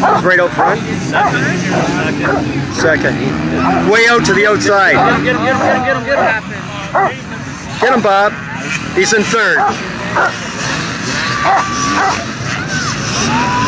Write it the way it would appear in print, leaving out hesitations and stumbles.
Right out front? Second. Way out to the outside. Get him. Get him, Bob. He's in third.